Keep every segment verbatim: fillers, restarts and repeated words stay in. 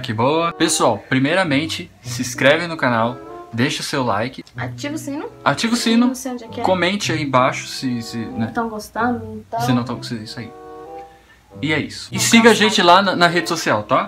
que boa. Pessoal, primeiramente, se inscreve no canal, deixa o seu like. Ativa o sino. Ativa o sino. Não sei onde é que é. Comente aí embaixo se... se né? Estão gostando? Então... Se não estão gostando, isso aí. E é isso. E siga a gente lá na, na rede social, tá?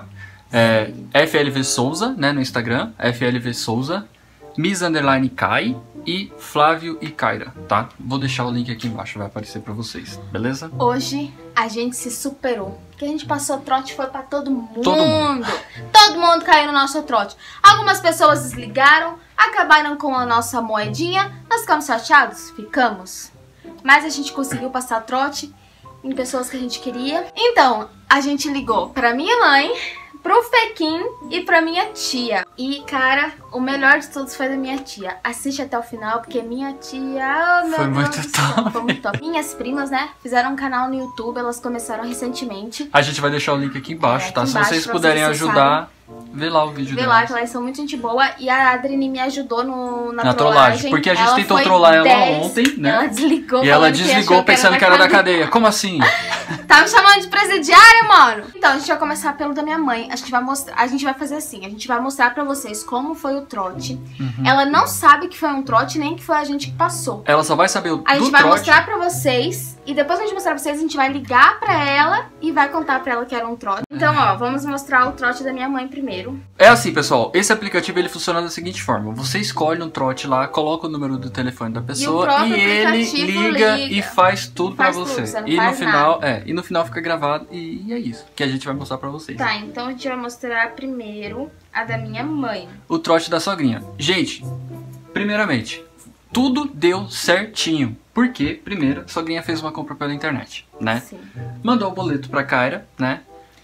É F L V Souza, né, no Instagram. F L V Souza. Miss Underline Kai e Flávio e Kaira, tá? Vou deixar o link aqui embaixo, vai aparecer pra vocês, beleza? Hoje a gente se superou. Que a gente passou trote foi pra todo mundo. Todo mundo. Todo mundo caiu no nosso trote. Algumas pessoas desligaram, acabaram com a nossa moedinha. Nós ficamos chateados? Ficamos. Mas a gente conseguiu passar trote em pessoas que a gente queria. Então, a gente ligou pra minha mãe, pro Fequim e pra minha tia. E, cara, o melhor de todos foi da minha tia. Assiste até o final, porque minha tia... Oh, meu Foi Deus muito do céu, top. Foi muito top. Minhas primas, né, fizeram um canal no YouTube. Elas começaram recentemente. A gente vai deixar o link aqui embaixo, É, tá? aqui Se embaixo, vocês pra puderem vocês ajudar, vê lá o vídeo Vê delas. lá, que elas são muito gente boa. E a Adrine me ajudou no, na, Na trollagem. trollagem. Porque a gente ela tentou foi trollar ela dez, ontem, né? Ela desligou. E ela falando que desligou achou pensando que era da cadeia. Como assim? Tá me chamando de presidiária, mano? Então, a gente vai começar pelo da minha mãe. A gente vai mostrar, a gente vai fazer assim, a gente vai mostrar pra vocês como foi o trote. Uhum. Ela não sabe que foi um trote, nem que foi a gente que passou. Ela só vai saber o A gente do vai trote. mostrar pra vocês, e depois que a gente mostrar pra vocês, a gente vai ligar pra ela e vai contar pra ela que era um trote. Então, ó, vamos mostrar o trote da minha mãe primeiro. É assim, pessoal, esse aplicativo ele funciona da seguinte forma. Você escolhe um trote lá, coloca o número do telefone da pessoa próprio e, ele aplicativo liga, liga. e faz tudo Faz pra tudo, você. você não E no faz final, é, e no final fica gravado e, e é isso que a gente vai mostrar pra vocês. Tá, então a gente vai mostrar primeiro a da minha mãe. O trote da sogrinha. Gente, primeiramente, tudo deu certinho. Porque, primeiro, a sogrinha fez uma compra pela internet, né? Sim. Mandou o boleto pra Kaira, né?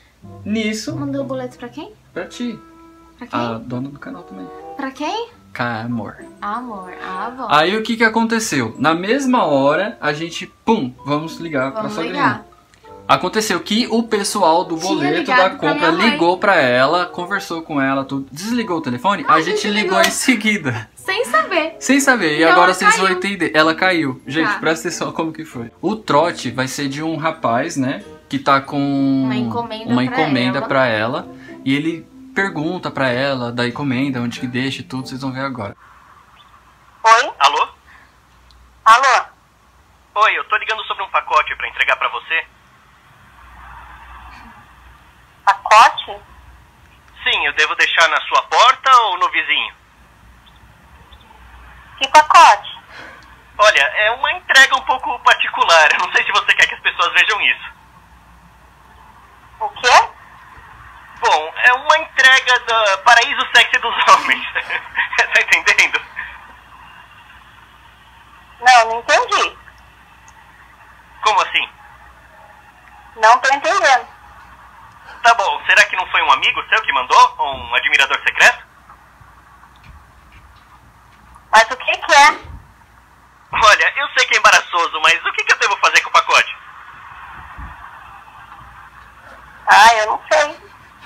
Nisso, Mandou o boleto pra quem? pra ti, Pra quem? a dona do canal também. Pra quem? Amor. Amor, a avó. Aí o que que aconteceu? Na mesma hora, a gente, pum, vamos ligar pra Vamos sogrinha. ligar. Aconteceu que o pessoal do Tinha boleto ligado da pra compra minha mãe. ligou pra ela, conversou com ela, tudo, desligou o telefone, Ah, a a gente gente ligou ligou. em seguida. Sem saber. Sem saber, e Então agora ela vocês vão caiu. entender. Ela caiu. Gente, Tá. presta atenção como que foi. O trote vai ser de um rapaz, né? Que tá com Uma encomenda uma pra encomenda ela. pra ela. E ele pergunta pra ela da encomenda, onde que deixa e tudo, vocês vão ver agora. Oi? Alô? Alô? Oi, eu tô ligando sobre um pacote pra entregar pra você. Pacote? Sim, eu devo deixar na sua porta ou no vizinho? Que pacote? Olha, é uma entrega um pouco particular. Eu não sei se você quer que as pessoas vejam isso. O quê? Bom, é uma entrega do Paraíso Sexy dos Homens. Tá entendendo? Não, não entendi. Como assim? Não tô entendendo. Tá bom, será que não foi um amigo seu que mandou? Ou um admirador secreto? Mas o que que é? Olha, eu sei que é embaraçoso, mas o que, que eu devo fazer com o pacote? Ah, eu não sei.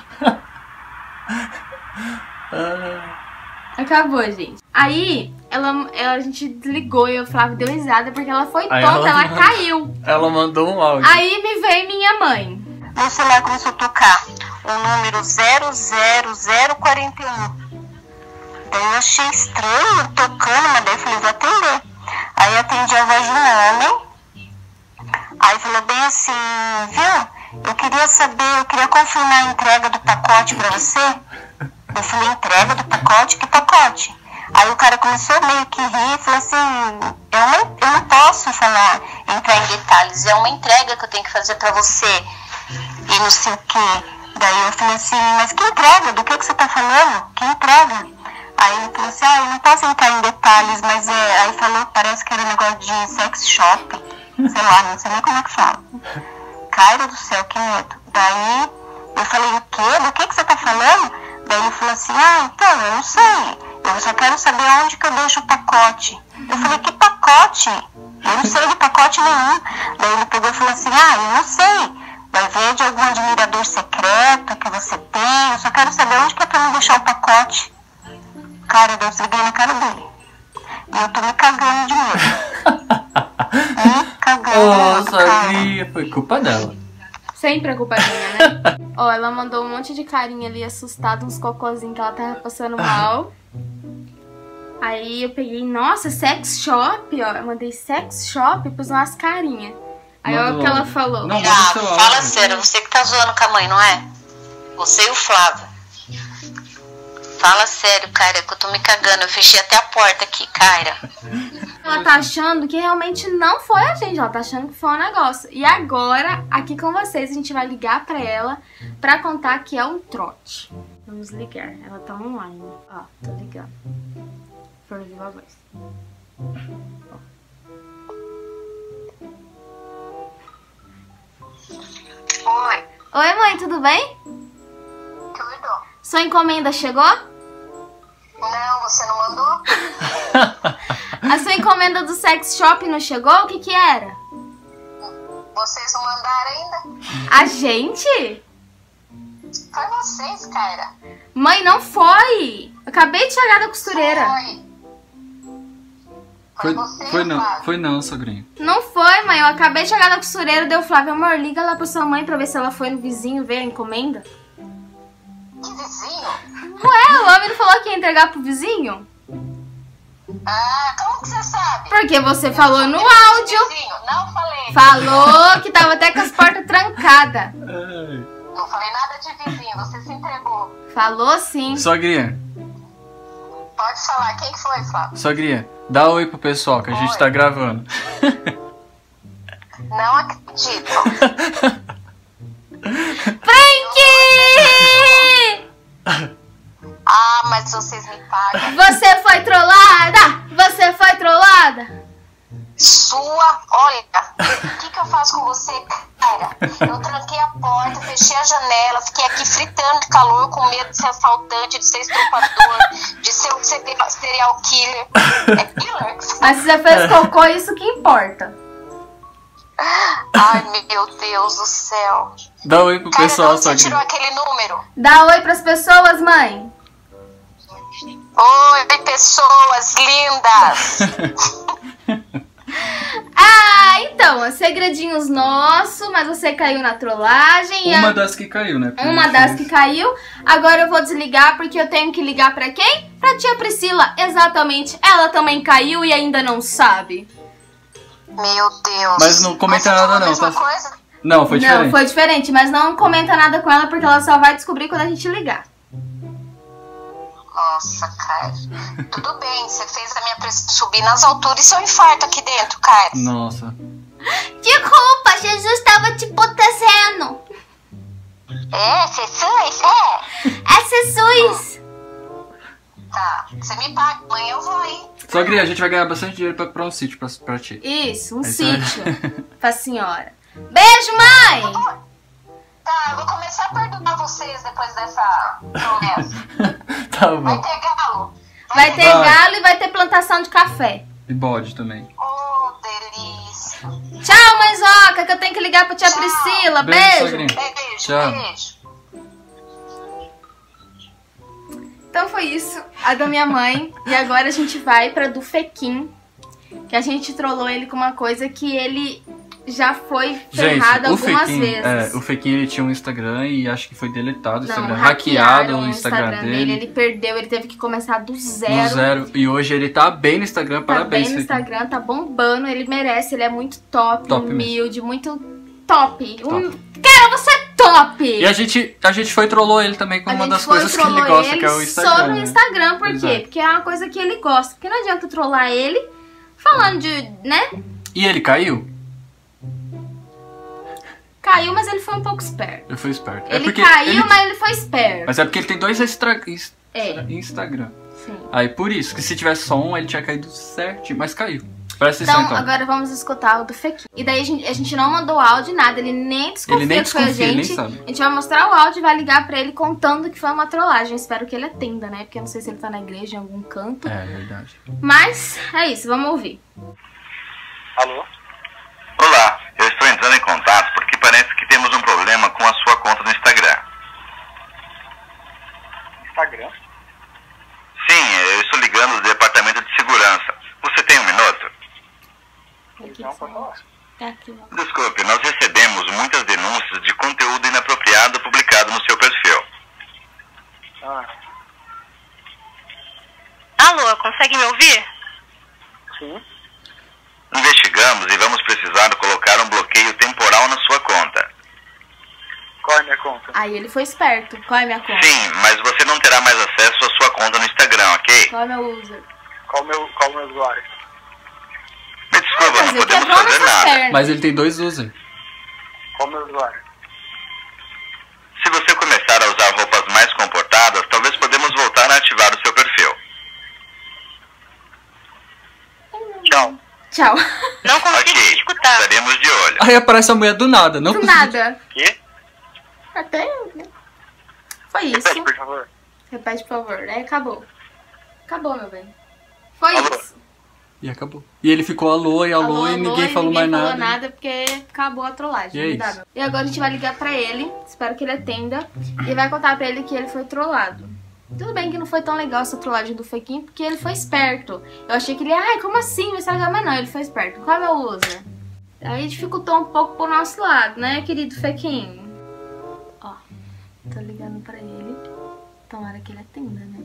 Acabou, gente. Aí, ela, ela, a gente desligou e o Flávio deu risada porque ela foi Aí tonta, ela ela, mandou- caiu. Ela mandou um áudio. Aí me veio minha mãe. Meu celular começou a tocar o número zero zero zero quatro um. Daí eu achei estranho tocando, mas daí eu falei, vou atender. Aí atendi a voz de um homem. Aí falou bem assim, viu? Eu queria saber, eu queria confirmar a entrega do pacote pra você. Eu falei, entrega do pacote? Que pacote? Aí o cara começou meio que rir e falou assim, eu não, eu não posso falar, entrar em detalhes, é uma entrega que eu tenho que fazer pra você. E não sei o que. Daí eu falei assim, mas que entrega? Do que, que você tá falando? Que entrega? Aí ele falou assim, ah, eu não posso entrar em detalhes, mas é... Aí falou, parece que era negócio de sex shop. Sei lá, não sei nem como é que fala. Cairo do céu, que medo. Daí eu falei, o quê? Do que, que você tá falando? Daí ele falou assim, ah, então, eu não sei. Eu só quero saber onde que eu deixo o pacote. Eu falei, que pacote? Eu não sei de pacote nenhum. Daí ele pegou e falou assim, ah, eu não sei. Vai ver de algum admirador secreto que você tem. Eu só quero saber onde que é pra não deixar o pacote. Cara, eu desliguei na cara dele. E eu tô me cagando de medo. Me cagando de medo, Nossa, cara. que foi culpa dela. Sempre a culpa é minha, né? Ó, ela mandou um monte de carinha ali assustada, uns cocôzinhos que ela tava passando mal. Aí eu peguei, nossa, sex shop, ó. Eu mandei sex shop pros umas carinhas. Aí olha o que ela falou. Não, Ah, manda seu fala áudio. sério, você que tá zoando com a mãe, não é? Você e o Flávio. Fala sério, Kaira, que eu tô me cagando. Eu fechei até a porta aqui, Kaira. Ela tá achando que realmente não foi a gente, ela tá achando que foi um negócio. E agora, aqui com vocês, a gente vai ligar pra ela pra contar que é um trote. Vamos ligar, ela tá online. Ó, tô ligando. Por viva voz. Oi, Oi, mãe, tudo bem? tudo? Sua encomenda chegou? Não, você não mandou? A sua encomenda do sex shop não chegou? O que que era? Vocês não mandaram ainda? A gente? Foi vocês, Kaira. Mãe, não foi. Eu acabei de chegar da costureira. Foi. Foi, você, foi não, Flávio. foi não, sogrinho. Não foi, mãe. Eu acabei de chegar da costureira. Deu Flávio, amor, liga lá pra sua mãe pra ver se ela foi no vizinho ver a encomenda. Que vizinho? Ué, o homem não falou que ia entregar pro vizinho? Ah, como que você sabe? Porque você falou no áudio. Vizinho, não falei. Falou que tava até com as portas trancadas. Não falei nada de vizinho, você se entregou. Falou sim. Sogrinha, Pode falar, quem que foi, Flávio? sogrinha, dá oi pro pessoal que a gente Oi. tá gravando. Não acredito. Frank! Ah, mas vocês me pagam. Você foi trollada? Você foi trollada? Sua, olha, o que que eu faço com você, cara? Eu tranquei a porta, fechei a janela, fiquei aqui fritando de calor, com medo de ser assaltante, de ser estuprador, de ser um serial killer. É killer? Mas você fez cocô, isso que importa. Ai, meu Deus do céu. Dá oi pro Cara, de pessoal, onde você tirou sogrinha. aquele número? Dá oi pras pessoas, mãe. Oi, pessoas lindas. Ah, então, segredinhos nossos, mas você caiu na trollagem. e a- Uma das que caiu, né? Porque Uma das que caiu. Agora eu vou desligar porque eu tenho que ligar pra quem? Pra tia Priscila. Exatamente. Ela também caiu e ainda não sabe. Meu Deus. Mas não comenta Você falou nada a não, mesma tá? coisa? Não, foi diferente. Não, foi diferente, mas não comenta nada com ela porque ela só vai descobrir quando a gente ligar. Nossa, cara. Tudo bem, você fez a minha pressão subir nas alturas e seu infarto aqui dentro, cara. Nossa. Desculpa, Jesus estava te protegendo. É, Jesus, é. É Jesus. Tá, você me paga, amanhã eu vou aí. Sogrinha, a gente vai ganhar bastante dinheiro pra, pra um sítio pra, pra ti. Isso, um É isso aí. sítio pra senhora. Beijo, mãe. Tá, eu vou começar a perdoar vocês depois dessa promessa. Tá Vai bom. ter galo? Vai ter Vai. galo e vai ter plantação de café. E bode também. Oh, delícia. Tchau, mãezoca, que eu tenho que ligar pra tia Tchau. Priscila. Beijo, Beijo. sogrinha. Beijo, Tchau. beijo. Então foi isso, a da minha mãe. E agora a gente vai pra do Fequim, que a gente trollou ele com uma coisa que ele já foi ferrado Gente, o algumas Fequim, vezes. é, o Fequim ele tinha um Instagram e acho que foi deletado o Não, Instagram, hackearam hackeado o Instagram, dele. Ele perdeu, ele teve que começar do zero. Do zero. E hoje ele tá bem no Instagram, Tá parabéns, bem no Fequim. Instagram, tá bombando, ele merece, ele é muito top, Top humilde, muito top. Um... Cara, você é top! E a gente, a gente foi e trollou ele também com A uma gente das foi coisas que ele trollou gosta, ele que é o Instagram. Só no né? Instagram, por Pois quê? é. Porque é uma coisa que ele gosta. Porque não adianta trollar ele falando de, né? E ele caiu? Caiu, mas ele foi um pouco esperto. Ele foi esperto. Ele porque caiu, ele- mas ele foi esperto. Mas é porque ele tem dois extra... ins- É. Instagram. Sim. Aí por isso, que se tivesse só um, ele tinha caído certinho, mas caiu. Presta atenção Então, então. agora vamos escutar o do Fequim. E daí a gente, a gente não mandou áudio, nada. Ele nem desconfia Ele nem que foi a desconfia, nem gente. sabe. A gente vai mostrar o áudio e vai ligar pra ele contando que foi uma trollagem. Espero que ele atenda, né? Porque eu não sei se ele tá na igreja, em algum canto. É, verdade. Mas é isso, vamos ouvir. Alô? Olá, eu estou entrando em contato porque parece que temos um problema com a sua conta no Instagram. Instagram? Sim, eu estou ligando do departamento de segurança. Você tem um minuto? Aqui, Não, pode falar. Tá aqui, ó. Desculpe, nós recebemos muitas denúncias de conteúdo inapropriado publicado no seu perfil. Ah, Alô, consegue me ouvir? sim. Investigamos e vamos precisar colocar um bloqueio temporal na sua conta. Qual é a minha conta? Aí ele foi esperto. Qual é a minha conta? Sim, mas você não terá mais acesso à sua conta no Instagram, ok? Qual é o meu user? Qual o meu, qual o meu usuário? Me desculpa, Mas não ele podemos quebrou fazer nossas nada. pernas. Mas ele tem dois users. Qual o meu usuário? Se você começar a usar roupas mais comportadas, talvez podemos voltar a ativar o seu perfil. Tchau. Tchau. Não consigo te Ok, escutar. estaremos de olho. Aí aparece a mulher do nada, não Do consegui- nada. Quê? Até eu, né? Foi isso. Repete, por favor. Repete, por favor. Aí acabou. Acabou, meu bem. Foi Alô? isso. E acabou. E ele ficou alô e alô, Alô, e alô, ninguém falou mais falou nada. nada porque acabou a trollagem. E é Não dá, isso. meu. E agora a gente vai ligar pra ele. Espero que ele atenda. E vai contar pra ele que ele foi trollado. Tudo bem que não foi tão legal essa trollagem do Fequinho, porque ele foi esperto. Eu achei que ele ia, ai, como assim? Vai ser legal, mas não, ele foi esperto. Qual é o meu user? Aí dificultou um pouco pro nosso lado, né, querido Fequinho? Ó, tô ligando pra ele. Tomara que ele atenda, né?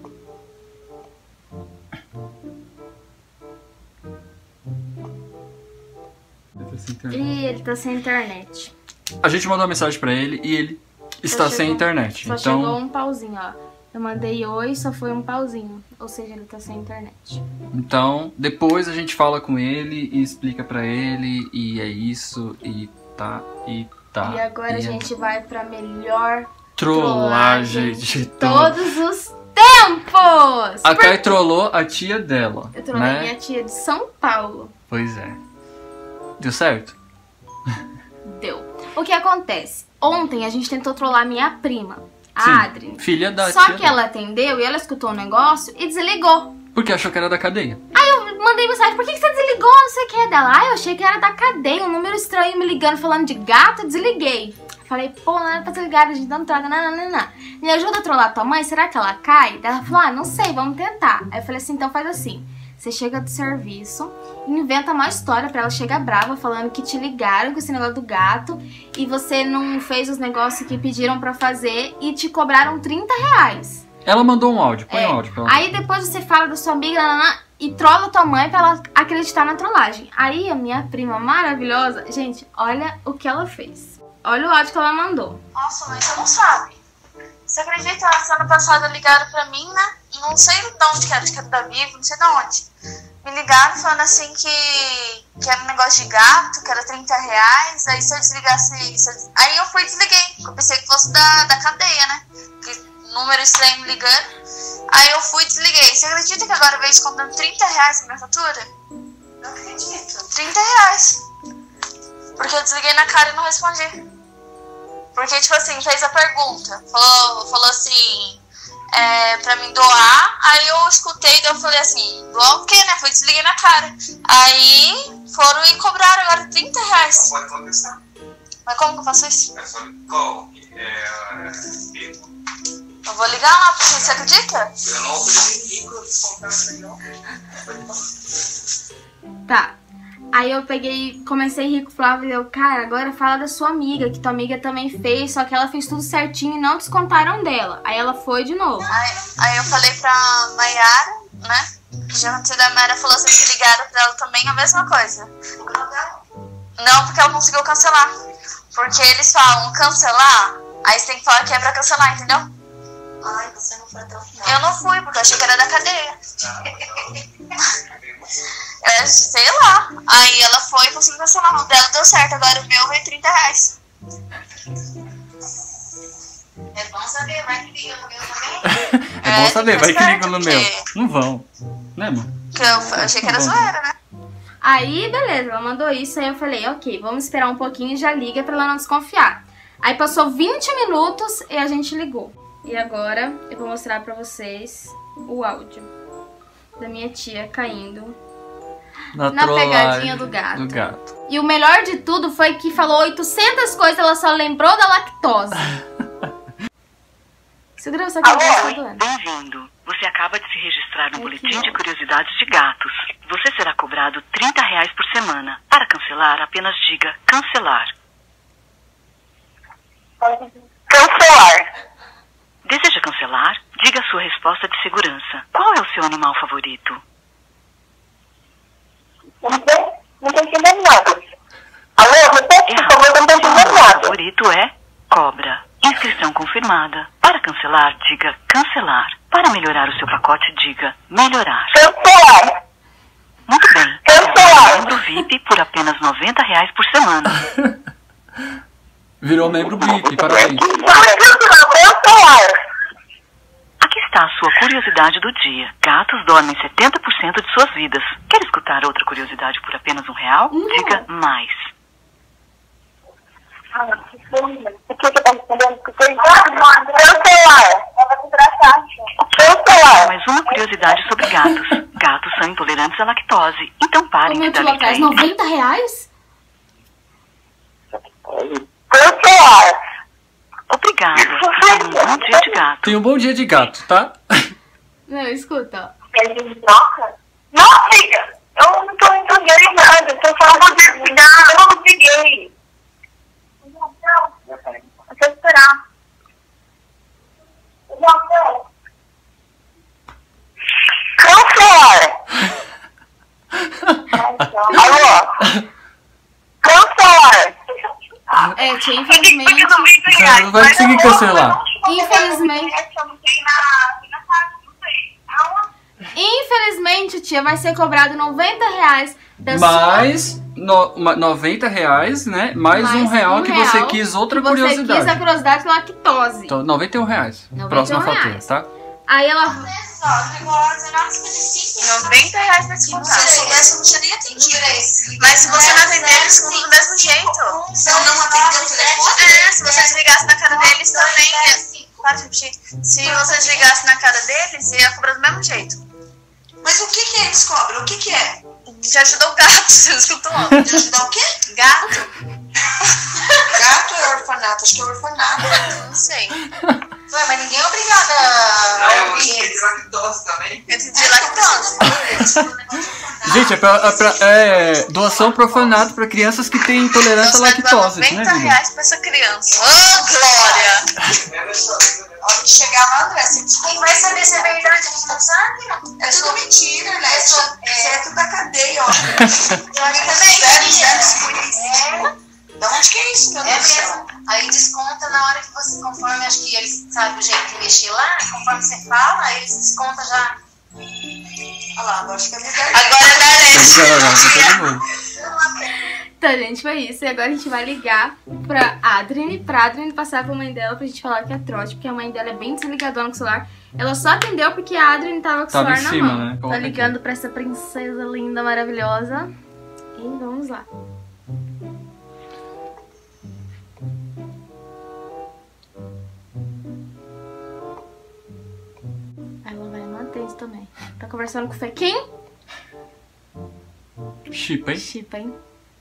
E ele tá sem internet. A gente mandou uma mensagem pra ele e ele está Só sem chegou- internet. Só chegou Então, um pauzinho, ó. Eu mandei oi, só foi um pauzinho. Ou seja, ele tá sem internet. então, depois a gente fala com ele e explica pra ele e é isso e tá e tá. e agora a é gente vai pra melhor trollagem de todos os tempos! A Kai trollou a tia dela, Eu trollei né? minha tia de São Paulo. Pois é. Deu certo? Deu. O que acontece? Ontem a gente tentou trollar minha prima, a Sim, Adri. filha da Só tia que dela. ela atendeu e ela escutou o negócio e desligou. Porque achou que era da cadeia. Aí eu mandei mensagem, por que que você desligou? Não sei o que é dela. Ah, eu achei que era da cadeia, um número estranho me ligando falando de gato, desliguei. Falei, pô, não era pra desligar, a gente dando troca, não, não, não, não. Me ajuda a trollar tua mãe, será que ela cai? Daí ela falou, ah, não sei, vamos tentar. Aí eu falei assim, então faz assim, você chega do serviço, inventa uma história pra ela chegar brava, falando que te ligaram com esse negócio do gato e você não fez os negócios que pediram pra fazer e te cobraram trinta reais. Ela mandou um áudio, põe É. um áudio pra ela. Aí depois você fala da sua amiga nanana, e trola tua mãe pra ela acreditar na trollagem. Aí a minha prima maravilhosa, gente, olha o que ela fez. Olha o áudio que ela mandou. Nossa, mãe, você não sabe. Você acredita? Semana passada ligaram pra mim, né? Não sei de onde que era, acho que era da Vivo, não sei de onde. Me ligaram falando assim que, que era um negócio de gato, que era trinta reais. Aí se eu desligasse. Se eu, aí eu fui e desliguei. Eu pensei que fosse da, da cadeia, né? Que número estranho me ligando. Aí eu fui e desliguei. Você acredita que agora veio descontando trinta reais na minha fatura? Não acredito. trinta reais. Porque eu desliguei na cara e não respondi. Porque, tipo assim, fez a pergunta. Falou, falou assim, é, pra mim doar. Aí eu escutei, daí eu falei assim, doar o quê, né? Fui e desliguei na cara. Aí foram e cobraram agora trinta reais. Pode contestar. Mas como que eu faço isso? É só qual? É, Eu vou ligar lá, porque você acredita? eu não acredito em descontar isso aí, não. Tá. Aí eu peguei, comecei a rir com o Flávio e eu, cara, agora fala da sua amiga, que tua amiga também fez, só que ela fez tudo certinho e não descontaram dela. Aí ela foi de novo. Aí, aí eu falei pra Mayara, né? Que já aconteceu da Mayara, falou assim que ligaram pra ela também a mesma coisa. Não, porque ela conseguiu cancelar. Porque eles falam cancelar, aí você tem que falar que é pra cancelar, entendeu? Ai, você não foi até o final. Eu não fui, porque eu achei que era da cadeia. É, sei lá. Aí ela foi e conseguiu cancelar. O dela deu certo, agora o meu veio trinta reais. É bom saber, vai que liga no meu também. É É, bom saber, vai que fica liga no esperto, meu. porque- Não vão. Né, mano? Que eu achei que era Tá bom. zoeira, né? Aí, beleza, ela mandou isso, aí eu falei, ok, vamos esperar um pouquinho e já liga pra ela não desconfiar. Aí passou vinte minutos e a gente ligou. E agora eu vou mostrar pra vocês o áudio da minha tia caindo na trollagem pegadinha do gato. do gato. E o melhor de tudo foi que falou oitocentas coisas, ela só lembrou da lactose. Segura essa cabeça, tá doendo. Bem-vindo. Você acaba de se registrar no Ai, boletim que de bom. curiosidades de gatos. você será cobrado trinta reais por semana. Para cancelar, apenas diga cancelar. Cancelar. Deseja cancelar? Diga a sua resposta de segurança. Qual é o seu animal favorito? Não tô, não tô entendendo nada. Alô, repete, por favor, eu não tô Seu entendendo animal nada. favorito é cobra. Inscrição confirmada. Para cancelar, diga cancelar. Para melhorar o seu pacote, diga melhorar. Cancelar. Muito bem. Cancelar. Membro V I P por apenas noventa reais por semana. Virou membro V I P, parabéns. Cancelar. Aqui está a sua curiosidade do dia. Gatos dormem setenta por cento de suas vidas. Quer escutar outra curiosidade por apenas um real? Não. Diga mais. O que você tá entendendo? Cancelar. Cancelar. Mais uma curiosidade sobre gatos. Gatos são intolerantes à lactose. Então O parem meu de dar tio leite a atrás, eles. noventa reais? Cancelar. Obrigada. E tenha um bom dia de gato. Tem um bom dia de gato, tá? Não, escuta. Nossa. Não, filha. Eu não tô entendendo nada. Eu tô falando de cuidado. Eu não consegui. Deixa eu esperar. Cancelar. Alô? Cancelar. É, tia, infelizmente. Você não vai conseguir cancelar. Infelizmente. Infelizmente, tia, vai ser cobrado noventa reais da sua. Mais no, ma- noventa reais, né? Mais, um real um que você real quis outra que você curiosidade. quis a curiosidade lactose. Então, noventa e um reais. noventa e um Próxima fatura, reais. tá? Aí ela. Olha só, ficou lá dezenove e cinquenta e cinco. noventa reais pra te Se você soubesse, eu não tinha nem atendido. Mas se você não atender, eles ficam do mesmo jeito. Se eu não atender o telefone, É, se você desligasse na cara deles também. Para de repetir. Se você desligasse na cara deles, ia cobrar do mesmo jeito. mas o que que eles cobram? O que que é? Já ajudou o gato, você escutou? De ajudar o quê? Gato? Gato é orfanato? Acho que é orfanato. Não sei. Ué, mas ninguém é obrigado a ouvir eles. lactose também. Eu entendi lactose. Gente, é, pra, é, pra- é doação pro orfanato pra crianças que têm intolerância à Então você vai dar lactose, né, noventa Vivi? reais pra essa criança. Ô, Glória! A hora que chegar lá, André, você Quem vai saber se é verdade, a gente não sabe. é tudo mentira, né? Pessoa- Você é tudo da cadeia, ó. Eu acho também. Zero, zero, cinquenta e cinco. Da onde que é isso, meu É Deus do céu? mesmo. Aí desconta na hora que você, conforme acho que eles sabem o jeito de mexer lá, conforme você fala, aí eles descontam já. Olha lá, agora acho que é verdade. Agora é da Liga lá, Arete. pra todo mundo. Então, gente, foi isso. E agora a gente vai ligar pra Adriane, pra Adriane passar pra mãe dela pra gente falar que é trote, porque a mãe dela é bem desligadona com o celular. Ela só atendeu porque a Adriane tava com o Tava celular em na cima, mão. né? Tá Coloca ligando pra essa princesa linda, maravilhosa. E vamos lá. Aí ela vai não atende também. Tá conversando com o Fequim? Chip, hein? Chipa, hein?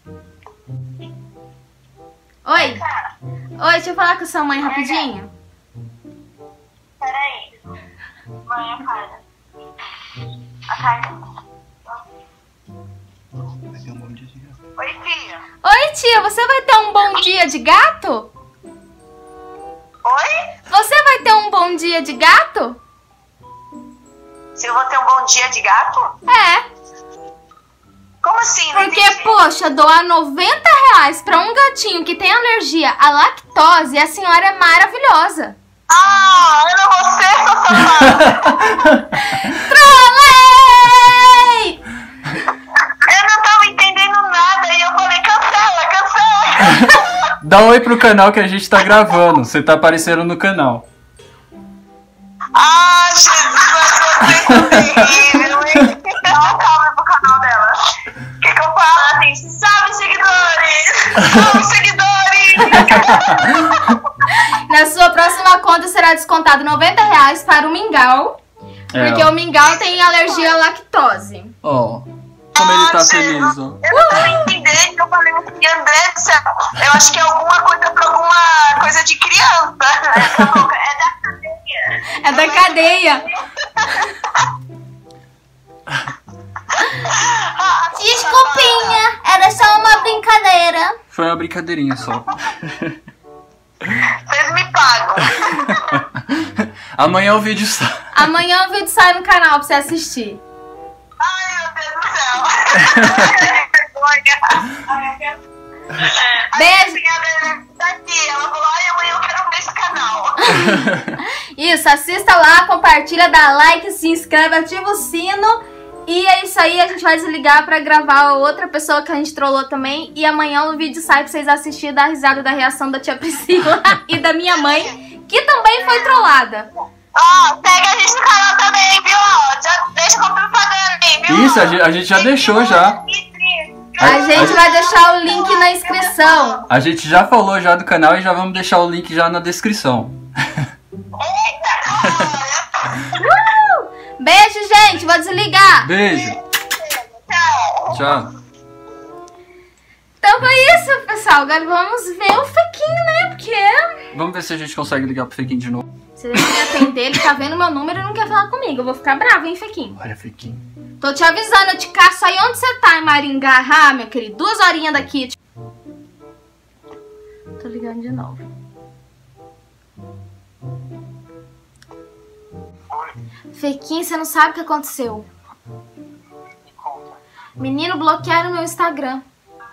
Oi! Oi, deixa eu falar com a sua mãe rapidinho. Peraí. Mãe, a cara. A cara. Oi, filha. Oi, tia, você vai ter um bom dia de gato? Oi? Você vai ter um bom dia de gato? Se eu vou ter um bom dia de gato? É, Como assim? Não porque, entendi. poxa, doar noventa reais pra um gatinho que tem alergia à lactose, a senhora é maravilhosa. Ah, era você, sua safada. Trolei! Eu não tava entendendo nada e eu falei, cancela, cancela. Dá um oi pro canal que a gente tá gravando. Você tá aparecendo no canal. Ah, Jesus, mas você é terrível, hein? Dá um calma pro canal dela. O que que eu falo? Assim, salve, seguidores! Salve, seguidores! Na sua próxima conta será descontado noventa reais para o Mingau, É, porque ó. o Mingau tem alergia à lactose. Ó, como ele tá Ah, feliz, ó. Eu não tava entendendo, eu falei assim, André do céu, eu acho que é alguma coisa pra alguma coisa de criança. É da cadeia. É da cadeia. Desculpinha, era só uma brincadeira. Foi uma brincadeirinha só. Vocês me pagam. Amanhã o vídeo sai. Amanhã o vídeo sai no canal pra você assistir. Ai, meu Deus do céu. Que vergonha. Beijo. Daqui, ela falou, ai, amanhã eu quero ver esse canal. Isso, assista lá, compartilha, dá like, se inscreve, ativa o sino. E é isso aí, a gente vai desligar pra gravar outra pessoa que a gente trollou também. E amanhã o vídeo sai pra vocês assistirem, dar risada da reação da tia Priscila e da minha mãe, que também foi trollada. Ó, oh, pega a gente no canal também, viu? Já deixa como propaganda aí, viu? Isso, a gente, a gente já deixou já. A gente vai deixar o link na inscrição. A gente já falou já do canal e já vamos deixar o link já na descrição. uh! Beijo, gente. Vou desligar. Beijo. Tchau. Então foi isso, pessoal. Agora vamos ver o Fequinho, né? Porque... Vamos ver se a gente consegue ligar pro Fequinho de novo. Se ele me atender, ele tá vendo meu número e não quer falar comigo. Eu vou ficar brava, hein, Fequinho? Olha, Fequinho. Tô te avisando, eu te caço aí onde você tá, em Maringá, ah, meu querido. Duas horinhas daqui. Tô ligando de novo. Fequinho, você não sabe o que aconteceu. Menino, bloquearam meu Instagram.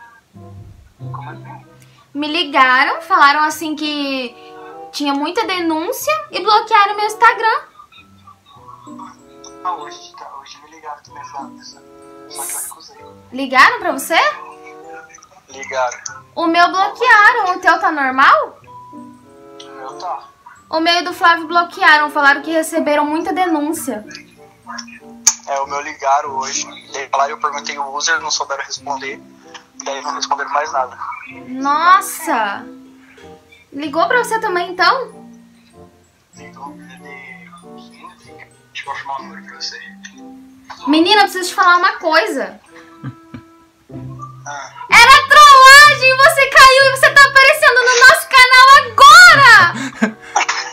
Me ligaram, falaram assim que tinha muita denúncia e bloquearam meu Instagram. Ah, hoje, tá, hoje me ligaram também, só que eu recusei. Ligaram pra você? Ligaram. O meu bloquearam, o teu tá normal? O meu tá. O meu e do Flávio bloquearam, falaram que receberam muita denúncia. É, o meu ligaram hoje. Daí falaram, eu perguntei o user, não souberam responder. Daí não responderam mais nada. Nossa! Ligou pra você também, então? Ligou, ele... Deixa eu chamar o número pra você. Menina, eu preciso te falar uma coisa. Ah. Era trollagem! Você caiu e você tá aparecendo no nosso canal agora!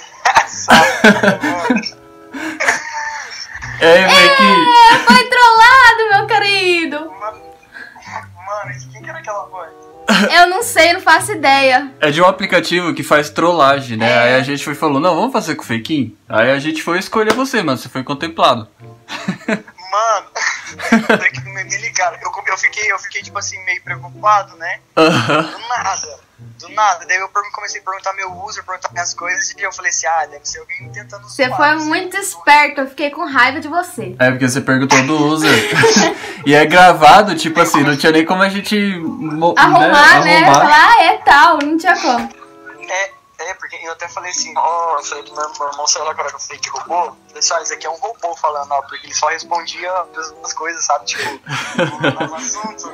Ei, Fequinho! É, foi trollado, meu querido! Mano, quem que era aquela voz? Eu não sei, não faço ideia. É de um aplicativo que faz trollagem, né? É. Aí a gente foi falou, não, vamos fazer com o Fequinho? Aí a gente foi escolher você, mano. Você foi contemplado. Mano, daqui me ligaram. Eu, eu, fiquei, eu fiquei, tipo assim, meio preocupado, né? Aham. Do nada. Do nada. Daí eu comecei a perguntar meu user, perguntar minhas coisas. E eu falei assim, ah, deve ser alguém tentando Você zoar, foi não sei. muito esperto, eu fiquei com raiva de você. É porque você perguntou do user. E é gravado, tipo assim, não tinha nem como a gente mo- Arrumar, né? arrumar. Falar, ah, é tal, não tinha como. É, é, porque eu até falei assim, ó, eu falei pro meu, meu irmão, sei lá agora que eu falei que robô. Eu falei assim, olha, isso aqui é um robô falando, ó, porque ele só respondia as coisas, sabe? Tipo, no assunto.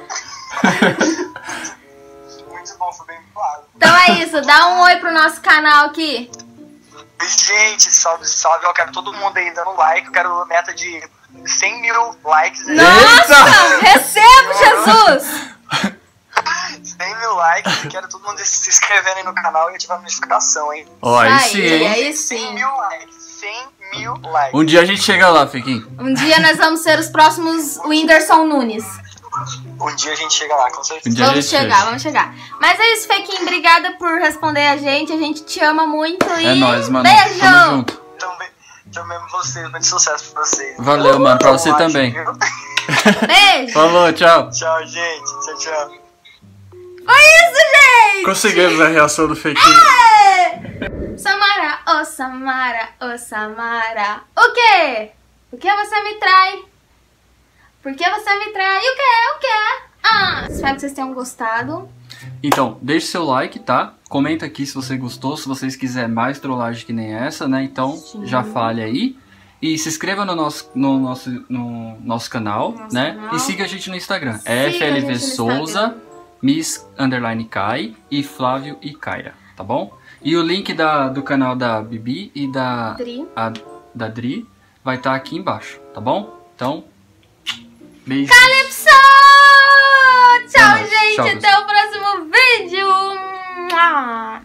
Muito bom, foi bem claro. Então é isso, dá um oi pro nosso canal aqui. Gente, salve, salve, eu quero todo mundo aí dando like, eu quero meta de cem mil likes. Aí. Nossa, recebo, Jesus! cem mil likes, eu quero todo mundo se inscrevendo aí no canal e ativar a notificação, hein? Ó, aí Aí, sim, hein? aí cem sim. mil likes, cem mil likes. Um dia a gente chega lá, Fequinho. Um dia nós vamos ser os próximos Whindersson Nunes. Um dia a gente chega lá, com certeza. Um dia a Vamos gente chegar, chega. vamos chegar. Mas é isso, Fequinho, obrigada por responder a gente. A gente te ama muito e É nóis, mano. beijo! Tamo junto. Também, também vocês, muito sucesso pra vocês. Valeu, mano, pra você Eu acho, também. viu? Beijo! Falou, tchau. Tchau, gente. Tchau, tchau. Foi isso, gente! Conseguimos a reação do Fequinho. É! Samara, oh Samara, oh Samara. O quê? Por que você me trai? Por que você me trai? O quê? O quê? Ah, espero que vocês tenham gostado. Então, deixe seu like, tá? Comenta aqui se você gostou, se vocês quiserem mais trollagem que nem essa, né? Então, Sim. já fale aí. E se inscreva no nosso, no nosso, no nosso canal, Nosso né? canal. E siga a gente no Instagram. Siga a F L V gente no Souza, Instagram. Miss Underline Kai e Flávio e Kaira, tá bom? E o link da, do canal da Bibi e da Dri. a- da Dri vai estar aqui embaixo, tá bom? Então, beijo. Calypso! Tchau, É nóis. gente. Tchau, Até o próximo vídeo. Mua.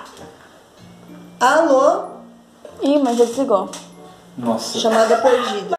Alô? Ih, mas já desligou. Nossa. Chamada perdida.